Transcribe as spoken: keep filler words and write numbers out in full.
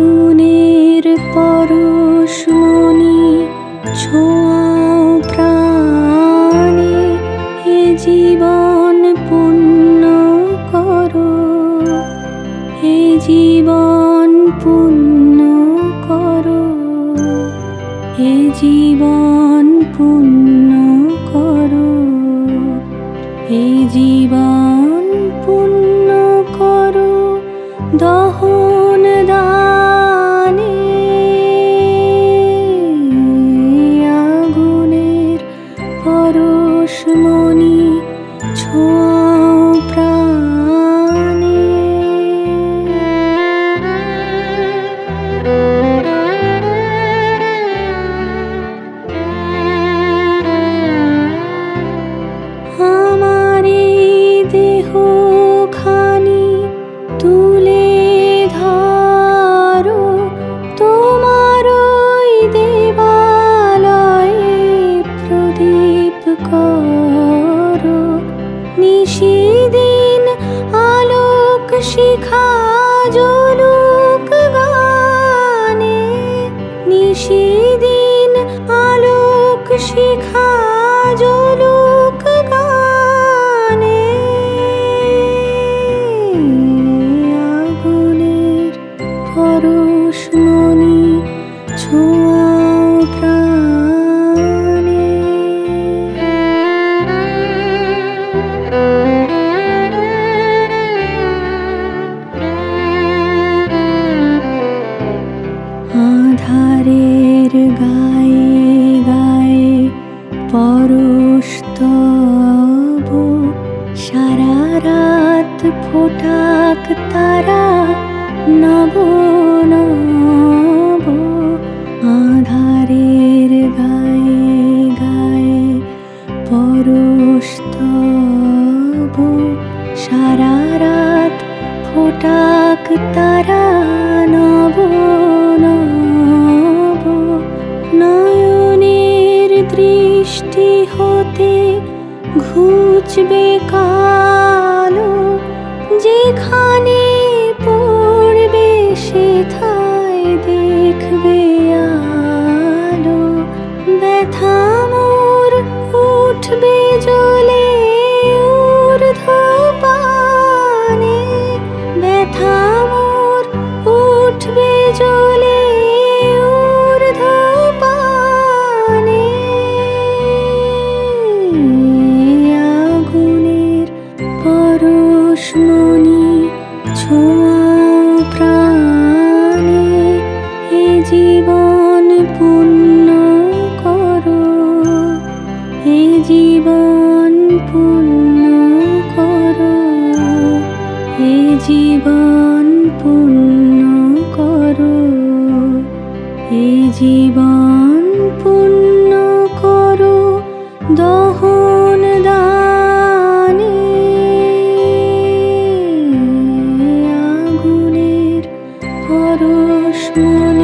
আগুনের পরশমণি ছোঁয়াও প্রাণে, এ জীবন পুণ্য করো, এ জীবন পুণ্য করো, এ জীবন পুণ্য করো, এ জীবন পুণ্য করো দহন দানে। আগুনের পরশমণি ছোঁয়াও প্রাণে। আমার এই দেহখানি তুলে ধরো, তোমার ওই দেবালয়ে প্রদীপ করো। নিশিদিন আলোক শিখা জ্বলুক গানে, নিশিদিন আলোক শিখা জ্বলুক গানে। আগুনের পরশমণি ছোঁয়াও প্রাণে। আধারের গায়ে গায়ে পরশ তব, সারা রাত ফোটাক তারা নব নব। আধারের গায়ে গায়ে পরশ তব, সারা রাত ফোটাক তারা নব নব। নয়নের দৃষ্টি হতে ঘুচবে কালো, যেখানে পড়বে সেথায় দেখবে আলো। ব্যথা মোর উঠবে জ্বলে ঊর্ধ্বপানে, ব্যথা মোর উঠবে জ্বলে ঊর্ধ্বপানে। আগুনের পরশমণি ছোঁয়াও প্রাণে, এ জীবন পুণ্য করো, এ জীবন পুণ্য করো, এ জীবন পুণ্য করো, এ জীবন পুণ্য করো দহন দানে। আগুনের পরশমণি